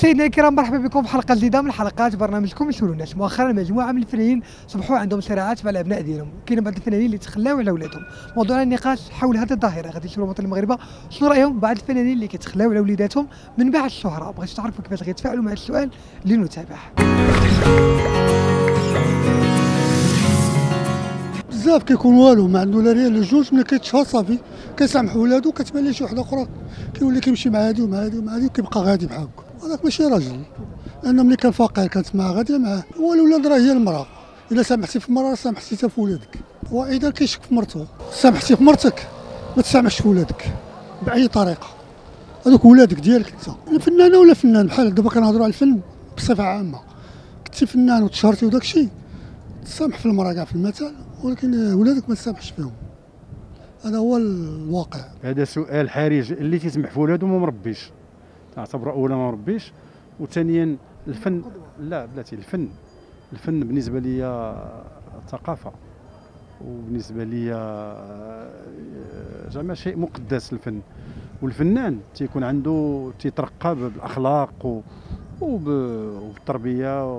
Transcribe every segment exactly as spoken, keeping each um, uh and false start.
مشاهدينا الكرام، مرحبا بكم في حلقه جديده من حلقات برنامجكم يسولوا الناس. مؤخرا مجموعه من الفنانين صبحوا عندهم صراعات مع الابناء ديالهم، كاين بعض الفنانين اللي تخلاو على ولادهم. موضوعنا النقاش حول هذه الظاهره، غادي نسولوا المواطنين المغاربه شنو رايهم بعض الفنانين اللي كيتخلاو على وليداتهم من بعد الشهره. بغيت تعرفوا كيفاش غيتفاعلوا مع السؤال اللي نتابع. بزاف كيكون والو ما عنده لا ريال لا جوج، ملي كيتشهر صافي كيسامح ولادو، كتبان ليه شي وحده اخرى كيولي كيمشي مع هادي ومع هادي ومع هادي وكيبقى غادي بحال هكا. هذاك ماشي راجل، لان ملي كان فقير كانت معاه غاديه معاه. هو الولاد راه هي المراه، الا سامحتي في المراه سامحتي حتى في ولادك. واذا كيشك في مرته، سامحتي في مرتك ما تسامحش في ولادك باي طريقه. هذوك ولادك ديالك انت، فنانه ولا فنان. بحال دابا كنهضروا على الفن بصفه عامه، كنتي فنان وتشهرتي وداك الشيء تسامح في المراه كاع في المثل، ولكن ولادك ما تسامحش فيهم. هذا هو الواقع. هذا سؤال حرج. اللي تيسمح في ولادو ما مربيش، تعتبر اولا ما مربيش، وثانيا الفن لا بلاتي. الفن الفن بالنسبه لي ثقافه، وبالنسبه لي زعما شيء مقدس الفن. والفنان تيكون عنده تيترقى بالاخلاق وبالتربيه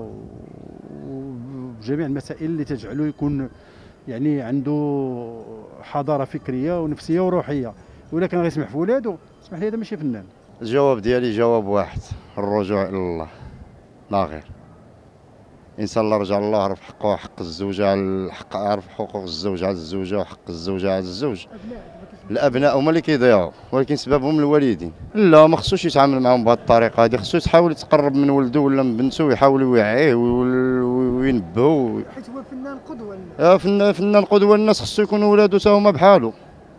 وبجميع المسائل اللي تجعله يكون يعني عنده حضاره فكريه ونفسيه وروحيه. ولا كان غيسمح في ولادو اسمح لي هذا ماشي فنان. الجواب ديالي جواب واحد: الرجوع الى الله لا غير. الانسان الله رجع الله، عرف حقه حق الزوجه على الحق، عرف حقوق الزوج على الزوجه وحق الزوجه على الزوج. الابناء هما اللي كيضيعوا، ولكن سببهم الوالدين. لا ما خصوش يتعامل معهم بهذه الطريقه هذه، خصو يحاول يتقرب من ولده ولا من بنته ويحاول يوعيه وينبهو، حيت هو فنان قدوه. اه فنان فنان قدوه للناس. خصو يكونوا ولادو حتى هما بحالو.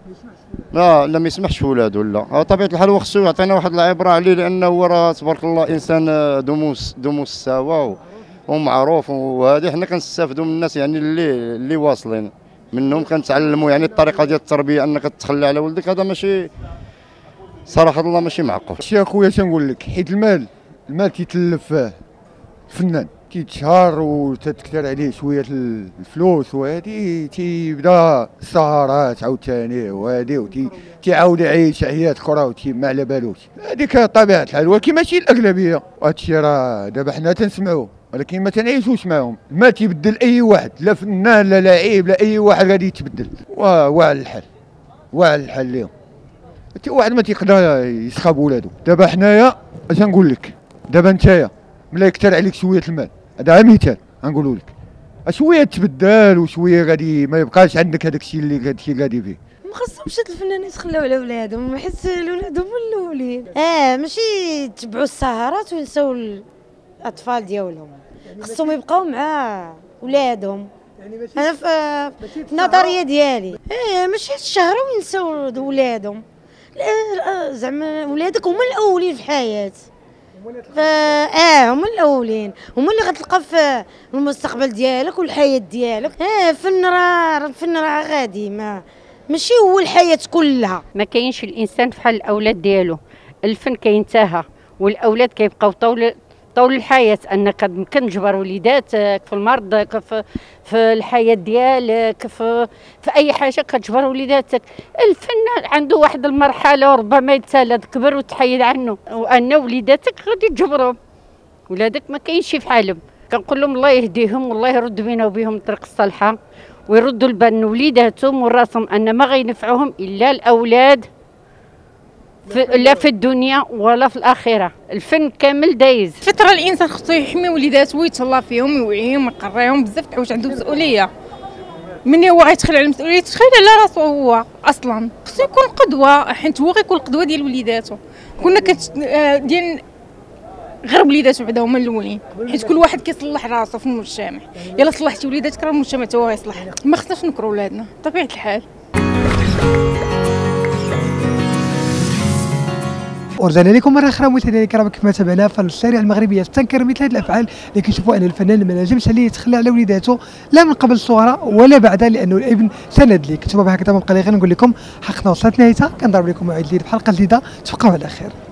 لا لا ما يسمحش في ولادو. لا طبيعه الحال هو خصو يعطينا واحد العبره عليه، لانه هو راه تبارك الله انسان دموس دموس السوا ومعروف. وهذه حنا كنستافدوا من الناس يعني اللي اللي واصلين منهم، كنتعلموا يعني الطريقه ديال التربيه. انك تتخلى على ولدك هذا ماشي صراحه الله ماشي معقول. شي اخويا تنقول لك، حيت المال المال كيتلف الفنان، كيتشهر وتتكثر عليه شويه الفلوس، وهذه تيبدا السهرات عاوتاني وهذه تيعاود يعيش حياه اخرى وما على بالوش. هذيك طبيعه الحال، ولكن ماشي الاغلبيه. وهادشي راه دابا حنا تنسمعوه ولكن ما تنعيشوش معاهم. المال تيبدل اي واحد، لا فنان لا لاعب لا اي واحد غادي يتبدل. وعلى الحال وعلى الحال ليهم، حتى واحد ما تيقدر يسخى بولادو. دابا حنايا اش نقول لك، دابا نتايا ملي يكثر عليك شويه المال، هذا مثال غنقولوا لك، شويه تبدل وشويه غادي ما يبقاش عندك هذاك الشيء اللي هادشي غادي فيه. ما خصهمش هاد الفنانين يتخلاو على ولادهم، حيت ولادهم هما الاولين. اه ماشي يتبعوا السهرات وينساو الاطفال ديالهم، خصهم يبقاو مع ولادهم. انا في النظريه ديالي اه ماشي الشهره وينساو ولادهم. لا زعما ولادك هما الاولين في الحياه. اه هما الاولين، هما اللي غتلقى في المستقبل ديالك والحياه ديالك. اه الفن راه الفن راه غادي، ما ماشي هو الحياه كلها. ما كاينش الانسان فحال الاولاد ديالو. الفن كينتهى والاولاد كيبقاو طول طول الحياه. انك يمكن تجبر وليداتك في المرض، في في الحياه ديالك، في في اي حاجه كتجبر وليداتك. الفن عنده واحد المرحله وربما يتسالى تكبر وتحيد عنه، وان وليداتك غادي تجبرهم. ولادك ما كاينش في حالهم. كنقول لهم الله يهديهم والله يرد بينا وبهم الطريق الصالحه، ويردوا البال وليداتهم وراسهم، ان ما غينفعوهم الا الاولاد في لا في الدنيا ولا في الاخره. الفن كامل دايز. فطره الانسان خصو يحمي وليداتو ويتهلا فيهم ويوعيهم ويقريهم بزاف د الحوايج. عنده مسؤوليه. مني هو غيتخلى على المسؤوليه تخيل على راسو. هو اصلا خصو يكون قدوه، حيت هو غيكون القدوه ديال وليداتو. كنا كت ديال غير وليداتو بعدا هما الاولين، حيت كل واحد كيصلح راسو في المجتمع. يلا صلحتي وليداتك راه المجتمع حتى هو غيصلح. ما خصناش نكرهوا ولادنا بطبيعه الحال. ورجعنا لكم مره اخرى مشاهدينا الكرام. كما تابعنا فالشارع المغربيه تنكر مثل هذه الافعال اللي كنشوفوا ان الفنان ما نجمش عليه يتخلى على وليداته لا من قبل الصغرى ولا بعدها، لانه الابن سند ليك. كنتم بهكذا من قليل غير نقول لكم حقنا وصلت نهايتها. كنضرب لكم موعد جديد بحلقه جديده، تبقاو على خير.